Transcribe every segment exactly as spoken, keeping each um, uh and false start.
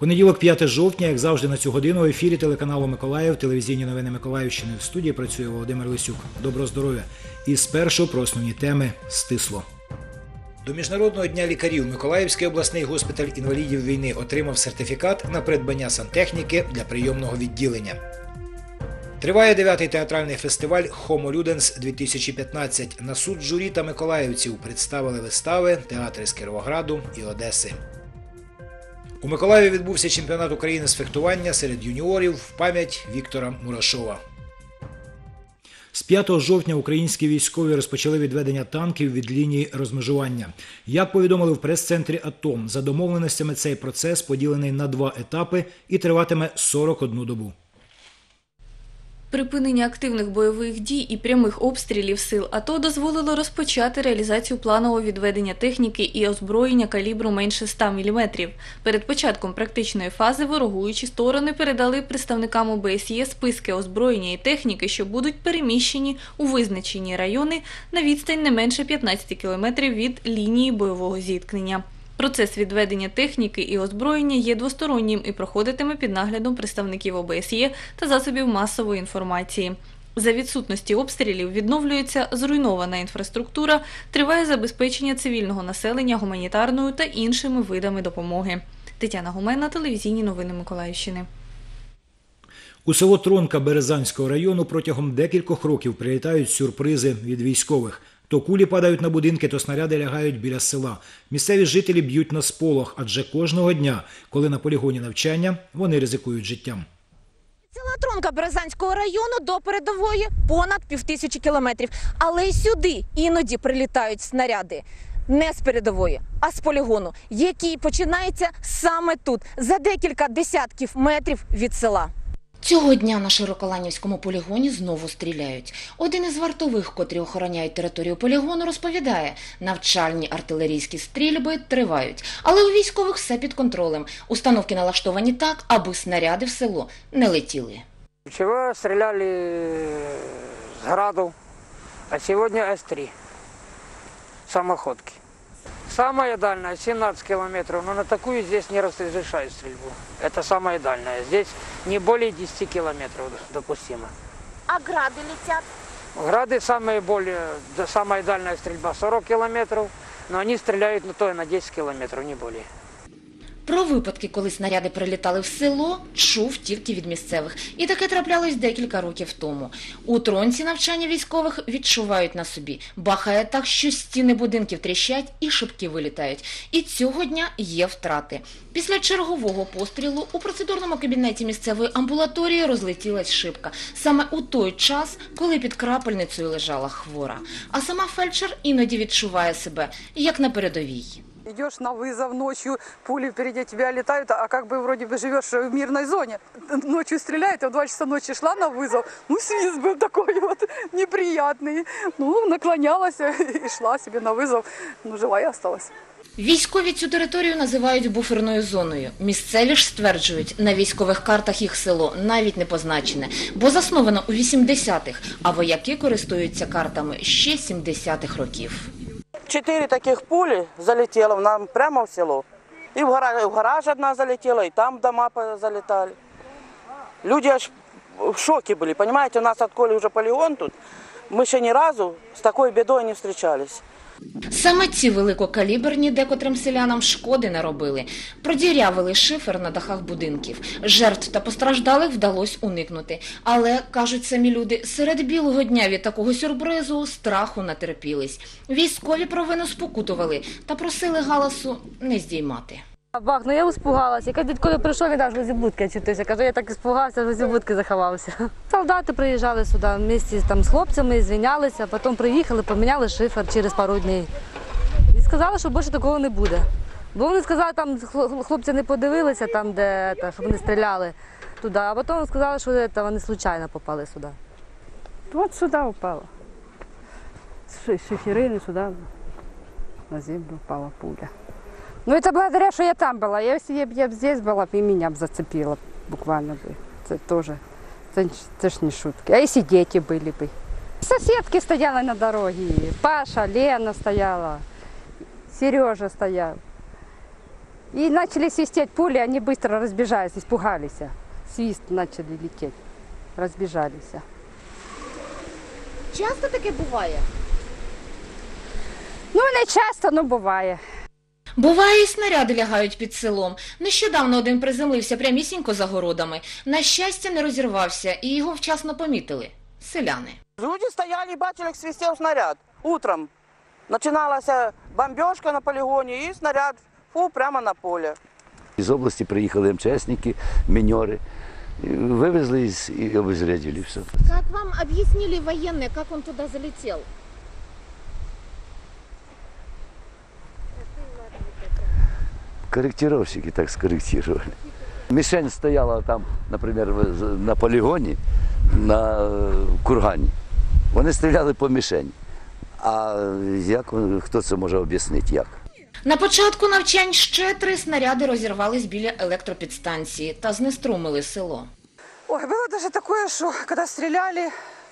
Понеділок, п'яте жовтня, як завжди на цю годину, в ефірі телеканалу «Миколаїв», телевізійні новини Миколаївщини. В студії працює Володимир Лисюк. Доброго здоров'я. І спершу про основні теми стисло. До Міжнародного дня лікарів Миколаївський обласний госпіталь інвалідів війни отримав сертифікат на придбання сантехніки для прийомного відділення. Триває дев'ятий театральний фестиваль «Хомо Люденс-дві тисячі п'ятнадцять». На суд журі та миколаївців представили вистави театри з Кіровограду і Одеси. У Миколаєві відбувся чемпіонат України з фехтування серед юніорів в пам'ять Віктора Мурашова. З п'ятого жовтня українські військові розпочали відведення танків від лінії розмежування. Як повідомили в прес-центрі АТО, за домовленостями цей процес поділений на два етапи і триватиме сорок одну добу. Припинення активних бойових дій і прямих обстрілів сил АТО дозволило розпочати реалізацію планового відведення техніки і озброєння калібру менше ста міліметрів. Перед початком практичної фази ворогуючі сторони передали представникам О Б С Є списки озброєння і техніки, що будуть переміщені у визначені райони на відстань не менше п'ятнадцяти кілометрів від лінії бойового зіткнення. Процес відведення техніки і озброєння є двостороннім і проходитиме під наглядом представників О Б С Є та засобів масової інформації. За відсутності обстрілів відновлюється зруйнована інфраструктура, триває забезпечення цивільного населення гуманітарною та іншими видами допомоги. Тетяна Гуменна, телевізійні новини Миколаївщини. У село Тронка Березанського району протягом декількох років прилітають сюрпризи від військових. То кулі падають на будинки, то снаряди лягають біля села. Місцеві жителі б'ють на сполох, адже кожного дня, коли на полігоні навчання, вони ризикують життям. Село Тронка Березанського району до передової понад півтисячі кілометрів. Але й сюди іноді прилітають снаряди. Не з передової, а з полігону, який починається саме тут, за декілька десятків метрів від села. Цього дня на Широколанівському полігоні знову стріляють. Один із вартових, котрі охороняють територію полігону, розповідає, навчальні артилерійські стрільби тривають. Але у військових все під контролем. Установки налаштовані так, аби снаряди в село не летіли. Вчора стріляли з граду, а сьогодні С три. Самоходки. Самая дальняя семнадцать километров, но на такую здесь не разрешают стрельбу. Это самая дальняя. Здесь не более десяти километров допустимо. А гради летят? Грады самые более, самая дальняя стрельба сорок километров, но они стреляют на то и на десять километров, не более. Про випадки, коли снаряди прилітали в село, чув тільки від місцевих. І таке траплялось декілька років тому. У Тронці навчання військових відчувають на собі. Бахає так, що стіни будинків тріщать і шибки вилітають. І цього дня є втрати. Після чергового пострілу у процедурному кабінеті місцевої амбулаторії розлетілась шибка. Саме у той час, коли під крапельницею лежала хвора. А сама фельдшер іноді відчуває себе, як на передовій. Идешь на вызов ночью, пули впереди тебя летают, а как бы вроде бы живешь в мирной зоне. Ночью стреляют, а в два часа ночи шла на вызов. Ну, свист был такой вот неприятный. Ну, наклонялась и шла себе на вызов. Ну, живая осталась. Військові цю територію називають буферною зоною. Місцеві ж стверджують, на військових картах їх село навіть не позначене, бо засновано у вісімдесятих, а вояки користуються картами ще сімдесятих років. Четыре таких пули залетело нам прямо в село. И в гараж, в гараж одна залетела, и там дома залетали. Люди аж в шоке были, понимаете, у нас отколи уже полигон тут, мы ще ни разу с такой бедой не встречались. Саме ці великокаліберні декотрим селянам шкоди наробили. Продірявили шифер на дахах будинків. Жертв та постраждалих вдалося уникнути. Але, кажуть самі люди, серед білого дня від такого сюрпризу страху натерпілись. Військові провину спокутували та просили галасу не здіймати. Бах, ну я испугалась. Я коли дядько прийшов, він аж возле будки очутився. Каже, я так испугався, возле будки заховався. Солдати приїжджали сюди вместе там, з хлопцями, звінялися, потім приїхали, поміняли шифер через пару днів. І сказали, що більше такого не буде. Бо вони сказали, там хлопці не подивилися, там, де, щоб вони стріляли туди, а потім сказали, що це, вони случайно попали сюди. От сюди впало. З шиферини сюди на землю впала пуля. Ну, это благодаря, что я там была. Если я бы здесь была, и меня бы зацепило буквально бы. Это тоже, это, это ж не шутки. А если дети были бы? Соседки стояли на дороге. Паша, Лена стояла, Сережа стоял. И начали свистеть пули, они быстро разбежались, испугались. Свист начали лететь, разбежались. Часто таке буває? Ну, не часто, но буває. Буває, і снаряди лягають під селом. Нещодавно один приземлився прямісінько за городами. На щастя, не розірвався, і його вчасно помітили селяни. Люди стояли, бачили, як свистів снаряд. Утром починалася бомбежка на полігоні і снаряд фу, прямо на поле. З області приїхали ем че есники, міньори, вивезли і обезвредили все. Как вам объяснили военные, как он туда залетел? Корректировщики так скорректировали. Мишень стояла там, наприклад, на полігоні, на кургані. Вони стріляли по мішені. А як, хто це може об'яснити, як? На початку навчань ще три снаряди розірвались біля електропідстанції та знеструмили село. Ой, было даже такое, что когда стреляли,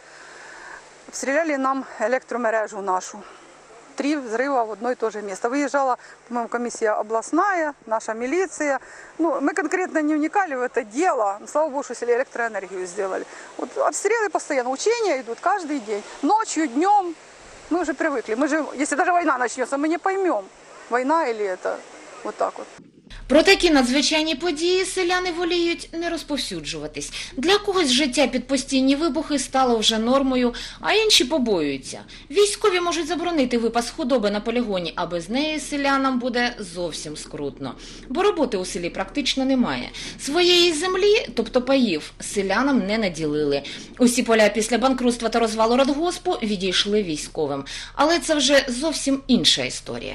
стреляли нам электромережу нашу. Три взрыва в одно и то же место. Выезжала, по-моему, комиссия областная, наша милиция. Ну, мы конкретно не вникали в это дело. Но, слава богу, что электроэнергию сделали. Вот обстрелы постоянно, учения идут каждый день. Ночью, днем. Мы уже привыкли. Мы же, если даже война начнется, мы не поймем, война или это. Вот так вот. Про такі надзвичайні події селяни воліють не розповсюджуватись. Для когось життя під постійні вибухи стало вже нормою, а інші побоюються. Військові можуть заборонити випас худоби на полігоні, а без неї селянам буде зовсім скрутно. Бо роботи у селі практично немає. Своєї землі, тобто паїв, селянам не наділили. Усі поля після банкрутства та розвалу радгоспу відійшли військовим. Але це вже зовсім інша історія.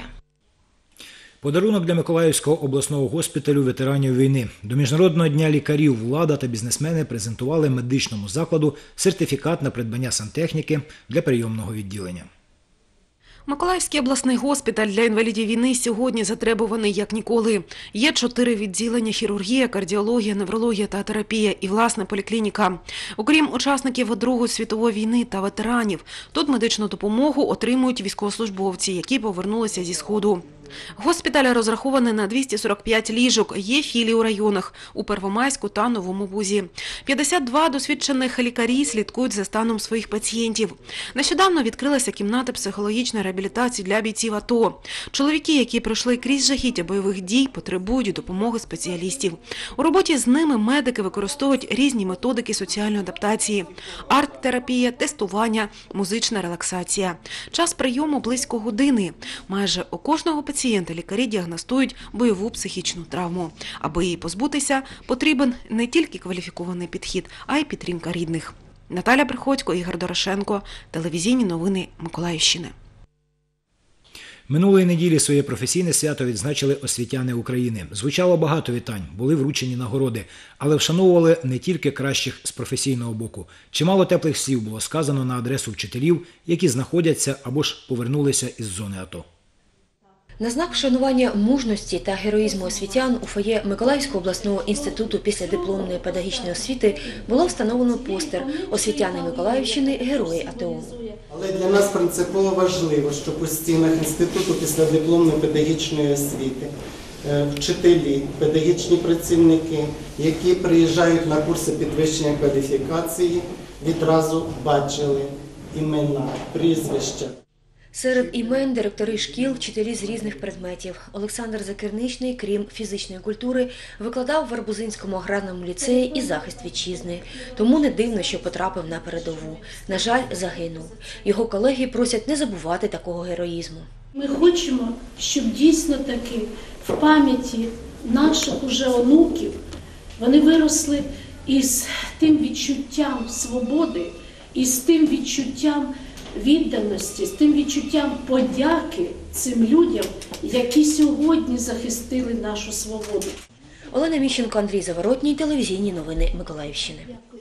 Подарунок для Миколаївського обласного госпіталю ветеранів війни. До Міжнародного дня лікарів влада та бізнесмени презентували медичному закладу сертифікат на придбання сантехніки для прийомного відділення. Миколаївський обласний госпіталь для інвалідів війни сьогодні затребуваний як ніколи. Є чотири відділення – хірургія, кардіологія, неврологія та терапія і, власне, поліклініка. Окрім учасників Другої світової війни та ветеранів, тут медичну допомогу отримують військовослужбовці, які повернулися зі Сходу. Госпіталь розрахований на двісті сорок п'ять ліжок, є філії у районах – у Первомайську та Новому Бузі. п'ятдесят два досвідчених лікарі слідкують за станом своїх пацієнтів. Нещодавно відкрилася кімната психологічної реабілітації для бійців АТО. Чоловіки, які пройшли крізь жахіття бойових дій, потребують допомоги спеціалістів. У роботі з ними медики використовують різні методики соціальної адаптації – арт-терапія, тестування, музична релаксація. Час прийому – близько години. Майже у кожного пацієнта Пацієнти лікарі діагностують бойову психічну травму. Аби її позбутися, потрібен не тільки кваліфікований підхід, а й підтримка рідних. Наталя Приходько, Ігор Дорошенко. Телевізійні новини Миколаївщини. Минулої неділі своє професійне свято відзначили освітяни України. Звучало багато вітань, були вручені нагороди, але вшановували не тільки кращих з професійного боку. Чимало теплих слів було сказано на адресу вчителів, які знаходяться або ж повернулися із зони АТО. На знак вшанування мужності та героїзму освітян у фоє Миколаївського обласного інституту післядипломної педагогічної освіти було встановлено постер «Освітяни Миколаївщини. Герої АТО». Але для нас принципово важливо, щоб у стінах інституту післядипломної педагогічної освіти вчителі, педагогічні працівники, які приїжджають на курси підвищення кваліфікації, відразу бачили імена, прізвища. Серед імен – директори шкіл, вчителі з різних предметів. Олександр Закирничний, крім фізичної культури, викладав в Арбузинському аграрному ліцеї і захист вітчизни. Тому не дивно, що потрапив на передову. На жаль, загинув. Його колеги просять не забувати такого героїзму. Ми хочемо, щоб дійсно таки в пам'яті наших уже онуків вони виросли із тим відчуттям свободи, із тим відчуттям відданості, з тим відчуттям подяки цим людям, які сьогодні захистили нашу свободу. Олена Міщенко, Андрій Заворотній, телевізійні новини Миколаївщини.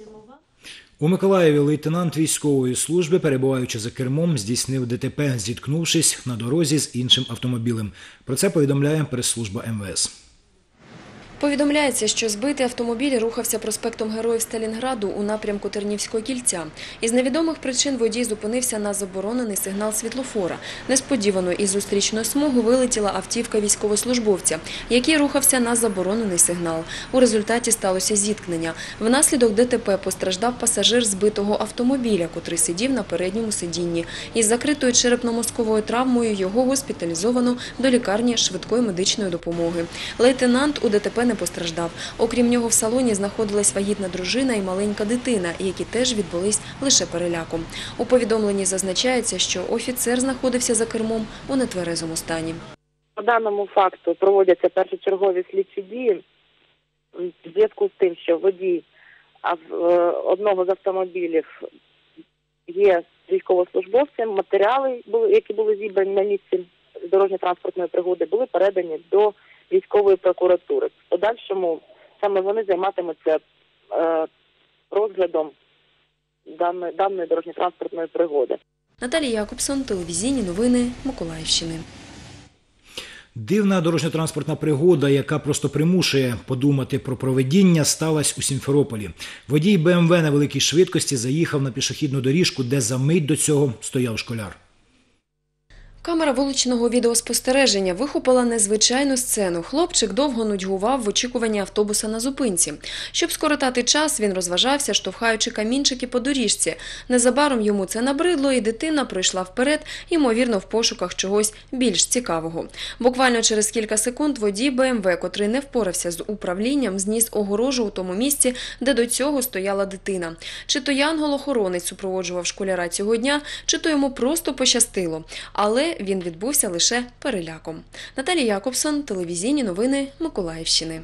У Миколаєві лейтенант військової служби, перебуваючи за кермом, здійснив ДТП, зіткнувшись на дорозі з іншим автомобілем. Про це повідомляє прес-служба ем ве ес. Повідомляється, що збитий автомобіль рухався проспектом Героїв Сталінграду у напрямку Тернівського кільця. Із невідомих причин водій зупинився на заборонений сигнал світлофора. Несподівано із зустрічної смуги вилетіла автівка військовослужбовця, який рухався на заборонений сигнал. У результаті сталося зіткнення. Внаслідок ДТП постраждав пасажир збитого автомобіля, котрий сидів на передньому сидінні. Із закритою черепно-мозковою травмою його госпіталізовано до лікарні швидкої медичної допомоги. Лейтенант у ДТП не постраждав. Окрім нього в салоні знаходилась вагітна дружина і маленька дитина, які теж відбулись лише переляком. У повідомленні зазначається, що офіцер знаходився за кермом у нетверезому стані. По даному факту проводяться першочергові слідчі дії в зв'язку з тим, що водій одного з автомобілів є військовослужбовцем. Матеріали, які були зібрані на місці дорожньо-транспортної пригоди, були передані до військової прокуратури. В подальшому саме вони займатимуться е, розглядом даної, даної дорожньо-транспортної пригоди. Наталія Якобсон, телевізійні новини Миколаївщини. Дивна дорожньо-транспортна пригода, яка просто примушує подумати про провидіння, сталася у Сімферополі. Водій Бе Ем Ве на великій швидкості заїхав на пішохідну доріжку, де за мить до цього стояв школяр. Камера вуличного відеоспостереження вихопила незвичайну сцену. Хлопчик довго нудьгував в очікуванні автобуса на зупинці. Щоб скоротати час, він розважався, штовхаючи камінчики по доріжці. Незабаром йому це набридло, і дитина пройшла вперед, ймовірно, в пошуках чогось більш цікавого. Буквально через кілька секунд водій Бе Ем Ве, котрий не впорався з управлінням, зніс огорожу у тому місці, де до цього стояла дитина. Чи то янгол-охоронець супроводжував школяра цього дня, чи то йому просто пощастило. Але він відбувся лише переляком. Наталія Якобсон, телевізійні новини Миколаївщини.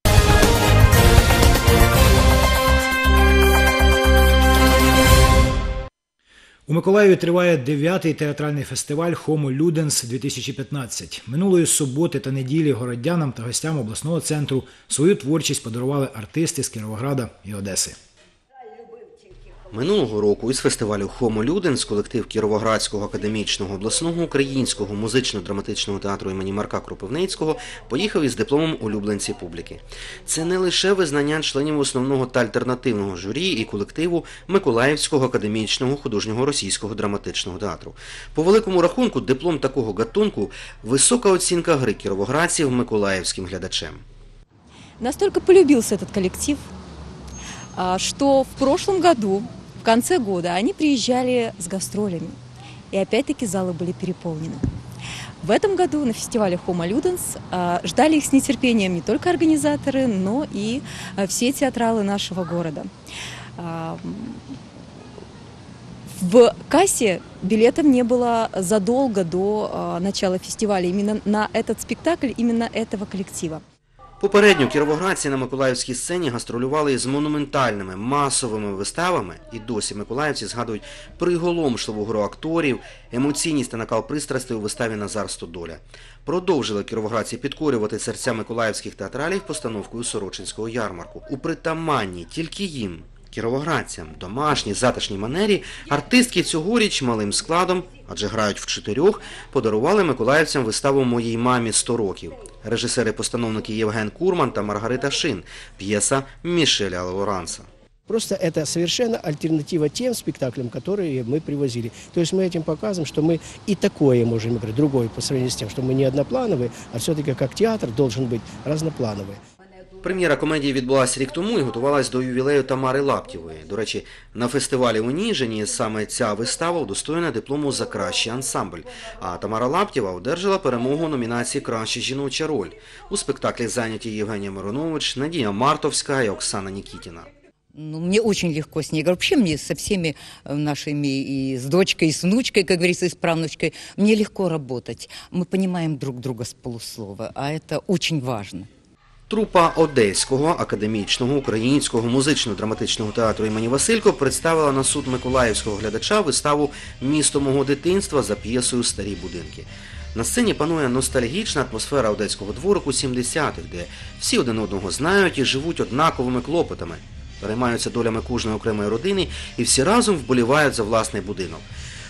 У Миколаєві триває дев'ятий театральний фестиваль «Хомо Люденс-дві тисячі п'ятнадцять». Минулої суботи та неділі городянам та гостям обласного центру свою творчість подарували артисти з Кіровограда і Одеси. Минулого року із фестивалю «Хомо Люденс» колектив Кіровоградського академічного обласного українського музично-драматичного театру імені Марка Кропивницького поїхав із дипломом улюбленці публіки. Це не лише визнання членів основного та альтернативного журі і колективу Миколаївського академічного художнього російського драматичного театру. По великому рахунку, диплом такого гатунку – висока оцінка гри кіровоградців миколаївським глядачем. Настолько полюбился этот коллектив, что в прошлом году, в конце года, они приезжали с гастролями. И опять-таки залы были переполнены. В этом году на фестивале «Хомо Люденс» ждали их с нетерпением не только организаторы, но и все театралы нашего города. В кассе билетов не было задолго до начала фестиваля именно на этот спектакль, именно этого коллектива. Попередньо кіровоградці на миколаївській сцені гастролювали із монументальними, масовими виставами, і досі миколаївці згадують приголомшливу гру акторів, емоційність та накал пристрастей у виставі «Назар Стодоля». Продовжили кіровоградці підкорювати серця миколаївських театралів постановкою Сорочинського ярмарку. У притаманній тільки їм, кіровоградцям, домашній, затишній манері, артистки цьогоріч малим складом, адже грають в чотирьох, подарували миколаївцям виставу «Моїй мамі сто років». Режисери-постановники Євген Курман та Маргарита Шин, п'єса Мішеля Лоранса. Просто это совершенно альтернатива тем спектаклям, которые мы привозили. То есть мы этим показываем, что мы и такое можем играть, другое по сравнению с тем, что мы не одноплановые, а все-таки как театр должен быть разноплановый. Прем'єра комедії відбулася рік тому і готувалась до ювілею Тамари Лаптєвої. До речі, на фестивалі у Ніжині саме ця вистава удостоєна диплому за кращий ансамбль. А Тамара Лаптєва одержала перемогу у номінації «Краща жіноча роль». У спектаклі зайняті Євгенія Миронович, Надія Мартовська і Оксана Нікітіна. Ну, мне очень легко с ней играть. Вообще мне со всеми нашими, и с дочкой, и с внучкой, как говорится, и с правнучкой, мне легко работать. Мы понимаем друг друга с полуслова, а это очень важно. Трупа Одеського академічного українського музично-драматичного театру імені Василько представила на суд миколаївського глядача виставу «Місто мого дитинства» за п'єсою «Старі будинки». На сцені панує ностальгічна атмосфера одеського дворику сімдесятих, де всі один одного знають і живуть однаковими клопотами, переймаються долями кожної окремої родини і всі разом вболівають за власний будинок.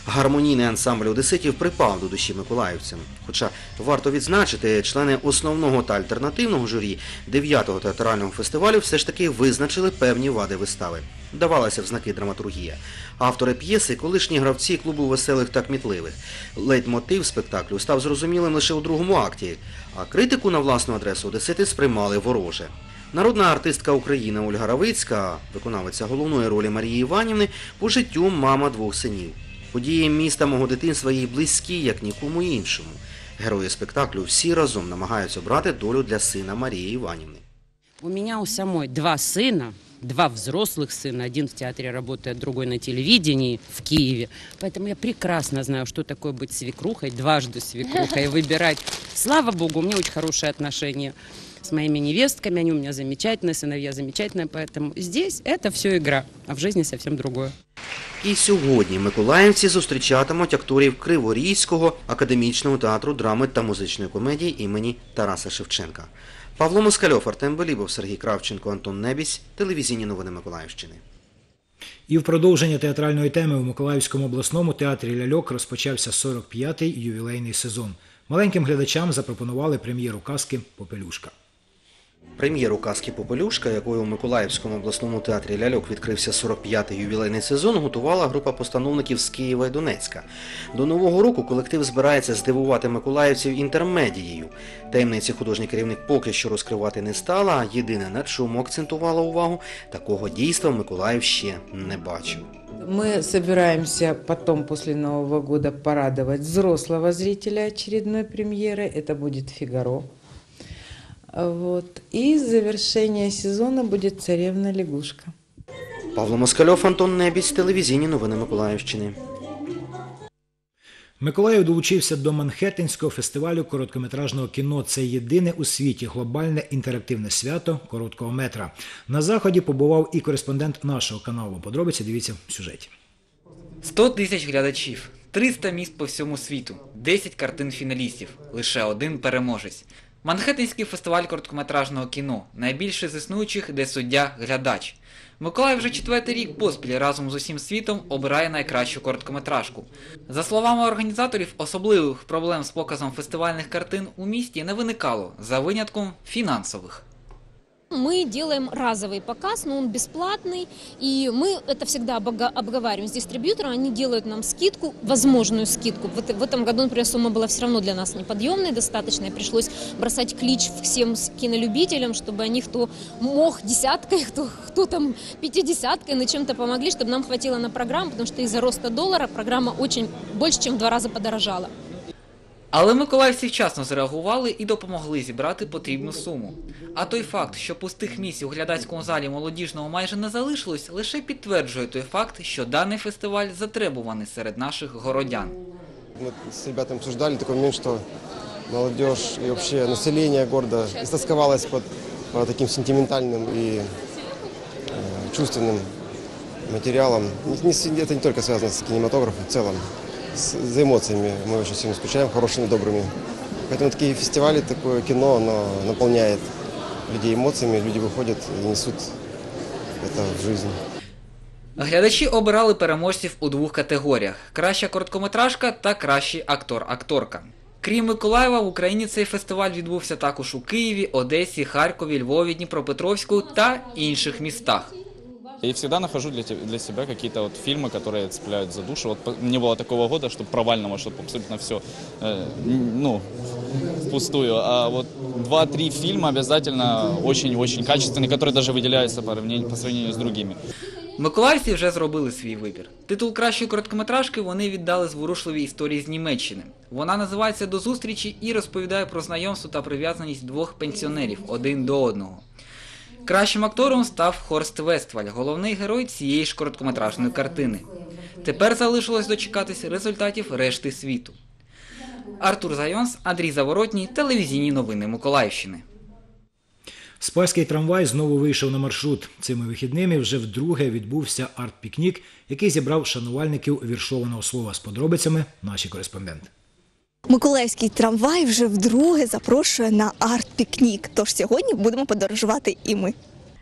Гармонійний ансамбль одеситів припав до душі миколаївцям. Хоча варто відзначити, члени основного та альтернативного журі дев'ятого театрального фестивалю все ж таки визначили певні вади вистави. Давалася в знаки драматургія. Автори п'єси – колишні гравці клубу веселих та кмітливих. Лейтмотив спектаклю став зрозумілим лише у другому акті, а критику на власну адресу одесити сприймали вороже. Народна артистка України Ольга Равицька, виконавиця головної ролі Марії Іванівни, по життю мама двох синів. Події міста мого дитинства їй близькі, як нікому іншому. Герої спектаклю всі разом намагаються обрати долю для сина Марії Іванівни. У меня у самой два сына, два взрослых сына. Один в театре работает, другой на телевидении в Киеве. Поэтому я прекрасно знаю, что такое быть свекрухой, дважды свекрухой, и выбирать. Слава Богу, у меня очень хорошие отношения с моими невестками, они у меня замечательные, сыновья замечательные, поэтому здесь это все игра, а в жизни совсем другое. І сьогодні миколаївці зустрічатимуть акторів Криворізького академічного театру драми та музичної комедії імені Тараса Шевченка. Павло Москальов, Артем Белібов, Сергій Кравченко, Антон Небісь. Телевізійні новини Миколаївщини. І в продовження театральної теми у Миколаївському обласному театрі ляльок розпочався сорок п'ятий ювілейний сезон. Маленьким глядачам запропонували прем'єру казки «Попелюшка». Прем'єру казки «Попелюшка», якою у Миколаївському обласному театрі ляльок відкрився сорок п'ятий ювілейний сезон, готувала група постановників з Києва і Донецька. До Нового року колектив збирається здивувати миколаївців інтермедією. Таємниці художній керівник поки що розкривати не стала, а єдине, на чому акцентувала увагу, такого дійства Миколаїв ще не бачив. Мы собираемся потом, после Нового года, порадовать взрослого зрителя очередной премьеры. Это будет «Фигаро». Вот. И завершение сезона будет «Царевна-лягушка». Павло Москальов, Антон Небісь. Телевізійні новини Миколаївщини. Миколаїв долучився до Манхеттенського фестивалю короткометражного кіно. Це єдине у світі глобальне інтерактивне свято короткого метра. На заході побував і кореспондент нашого каналу. Подробиці дивіться в сюжеті. сто тисяч глядачів, триста міст по всьому світу, десять картин фіналістів, лише один переможець. Манхеттенський фестиваль короткометражного кіно – найбільший з існуючих, де суддя – глядач. Миколаїв вже четвертий рік поспіль разом з усім світом обирає найкращу короткометражку. За словами організаторів, особливих проблем з показом фестивальних картин у місті не виникало, за винятком фінансових. Мы делаем разовый показ, но он бесплатный, и мы это всегда обговариваем с дистрибьютором, они делают нам скидку, возможную скидку. В этом году, например, сумма была все равно для нас неподъемной, достаточной, пришлось бросать клич всем кинолюбителям, чтобы они, кто мог десяткой, кто, кто там пятидесяткой, на чем-то помогли, чтобы нам хватило на программу, потому что из-за роста доллара программа очень больше, чем в два раза подорожала. Але миколаївці вчасно зреагували і допомогли зібрати потрібну суму. А той факт, що пустих місць у глядацькому залі молодіжного майже не залишилось, лише підтверджує той факт, що даний фестиваль затребуваний серед наших городян. Мы с ребятами обсуждали такой момент, что молодежь и вообще население города истосковалось по, по таким сентиментальным и э, чувственным материалам. Не, не, это не только связано с кинематографом в целом. За эмоциями мы очень сильно скучаем, хорошими, добрыми. Поэтому такие фестивали, такое кино, оно наполняет людей эмоциями, люди выходят и несут это в жизнь. Глядачі обирали переможців у двох категоріях – краща короткометражка та кращий актор-акторка. Крім Миколаєва, в Україні цей фестиваль відбувся також у Києві, Одесі, Харкові, Львові, Дніпропетровську та інших містах. И всегда нахожу для, для себя какие-то вот фильмы, которые цепляют за душу. Вот не было такого года, чтобы провального, чтобы абсолютно все, э, ну, впустую. А вот два-три фильма обязательно очень-очень качественные, которые даже выделяются по сравнению, по сравнению с другими. Миколаївці вже зробили свій вибір. Титул кращої короткометражки вони віддали зворушливій історії з Німеччини. Вона називається «До зустрічі» і розповідає про знайомство та прив'язаність двох пенсіонерів один до одного. Кращим актором став Хорст Вестваль, головний герой цієї ж короткометражної картини. Тепер залишилось дочекатись результатів решти світу. Артур Зайонс, Андрій Заворотній, телевізійні новини Миколаївщини. Спаський трамвай знову вийшов на маршрут. Цими вихідними вже вдруге відбувся арт-пікнік, який зібрав шанувальників віршованого слова. З подробицями наші кореспонденти. Миколаївський трамвай вже вдруге запрошує на арт-пікнік, тож сьогодні будемо подорожувати і ми.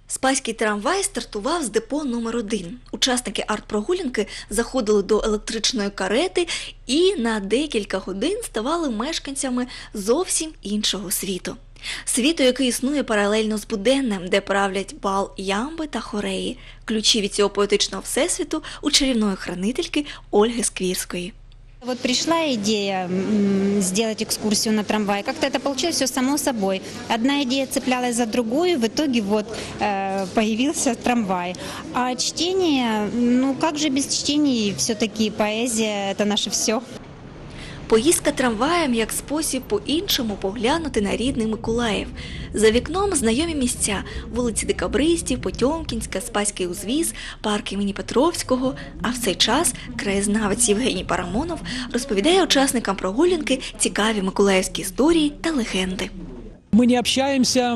Спаський трамвай стартував з депо номер один. Учасники арт-прогулянки заходили до електричної карети і на декілька годин ставали мешканцями зовсім іншого світу. Світу, який існує паралельно з буденним, де правлять бал, ямби та хореї. Ключі від цього поетичного всесвіту у чарівної хранительки Ольги Сквірської. Вот пришла идея м, сделать экскурсию на трамвае. Как-то это получилось все само собой. Одна идея цеплялась за другую, в итоге вот э, появился трамвай. А чтение, ну как же без чтений, все-таки поэзия – это наше все. Поїздка трамваєм як спосіб по-іншому поглянути на рідний Миколаїв. За вікном знайомі місця – вулиці Декабристів, Потьомкінська, Спаський узвіз, парк імені Петровського. А в цей час краєзнавець Євгеній Парамонов розповідає учасникам прогулянки цікаві миколаївські історії та легенди. Мы не общаемся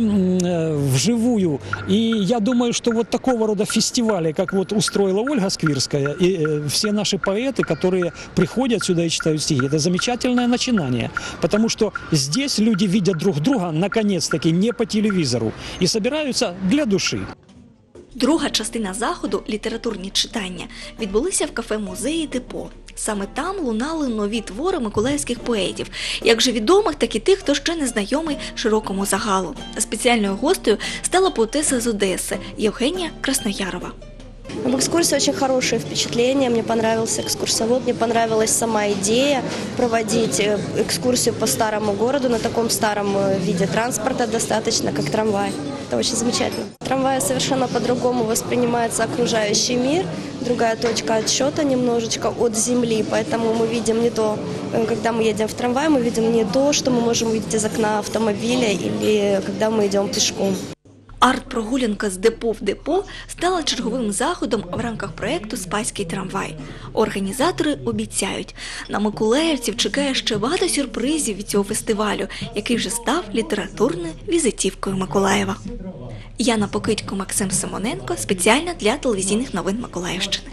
вживую, и я думаю, что вот такого рода фестивали, как вот устроила Ольга Сквирская, и все наши поэты, которые приходят сюда и читают стихи, это замечательное начинание, потому что здесь люди видят друг друга, наконец-таки, не по телевизору, и собираются для души. Друга частина заходу, літературні читання, відбулися в кафе-музеї «Депо». Саме там лунали нові твори миколаївських поетів, як же відомих, так і тих, хто ще не знайомий широкому загалу. Спеціальною гостею стала поетеса з Одеси Євгенія Красноярова. Об экскурсии очень хорошее впечатление. Мне понравился экскурсовод, мне понравилась сама идея проводить экскурсию по старому городу на таком старом виде транспорта, достаточно как трамвай. Это очень замечательно. Трамвай совершенно по-другому воспринимается окружающий мир, другая точка отсчета немножечко от земли, поэтому мы видим не то, когда мы едем в трамвае, мы видим не то, что мы можем увидеть из окна автомобиля или когда мы идем пешком. Арт-прогулянка з депо в депо стала черговим заходом в рамках проєкту «Спаський трамвай». Організатори обіцяють, на миколаївців чекає ще багато сюрпризів від цього фестивалю, який вже став літературною візитівкою Миколаєва. Яна Покидько, Максим Симоненко, спеціально для телевізійних новин Миколаївщини.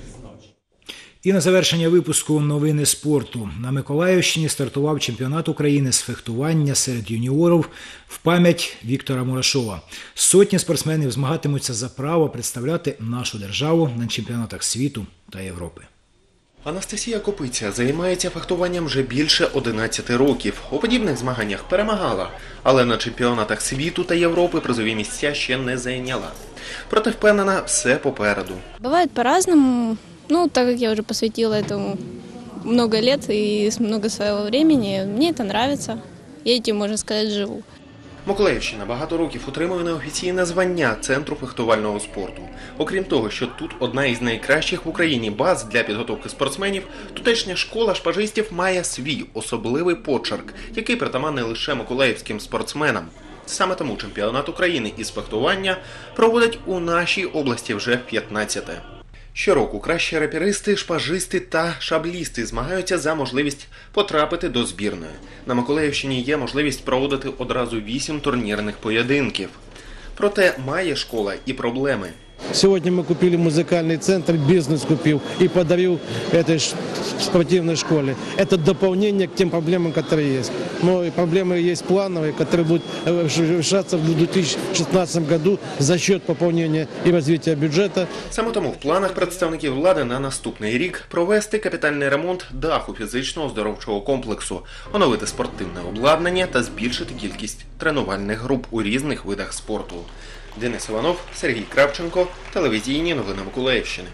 І на завершення випуску новини спорту. На Миколаївщині стартував чемпіонат України з фехтування серед юніорів в пам'ять Віктора Мурашова. Сотні спортсменів змагатимуться за право представляти нашу державу на чемпіонатах світу та Європи. Анастасія Копиця займається фехтуванням вже більше одинадцяти років. У подібних змаганнях перемагала, але на чемпіонатах світу та Європи призові місця ще не зайняла. Проте впевнена, все попереду. Буває по-разному. Ну, так как я уже посвятила этому много лет и много своего времени, мне это нравится. Я этим, можно сказать, живу. Миколаївщина багато років утримує неофіційне звання Центру фехтувального спорту. Окрім того, що тут одна із найкращих в Україні баз для підготовки спортсменів, тутешня школа шпажистів має свій особливий почерк, який притаманний лише миколаївським спортсменам. Саме тому чемпіонат України із фехтування проводять у нашій області вже п'ятнадцяте. Щороку кращі раперисти, шпажисти та шаблісти змагаються за можливість потрапити до збірної. На Миколаївщині є можливість проводити одразу вісім турнірних поєдинків. Проте має школа і проблеми. Сегодня мы купили музыкальный центр, бизнес купил и подарил этой спортивной школе. Это дополнение к тем проблемам, которые есть. Но и проблемы есть плановые, которые будут решаться в две тысячи шестнадцатом году за счет пополнения и развития бюджета. Саме тому в планах представників влади на наступний рік провести капітальний ремонт даху фізичного оздоровчого комплексу, оновити спортивне обладнання та збільшити кількість тренувальних груп у різних видах спорту. Денис Іванов, Сергій Кравченко, телевізійні новини Миколаївщини.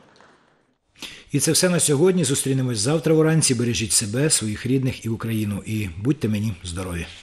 І це все на сьогодні. Зустрінемось завтра вранці. Бережіть себе, своїх рідних і Україну. І будьте мені здорові.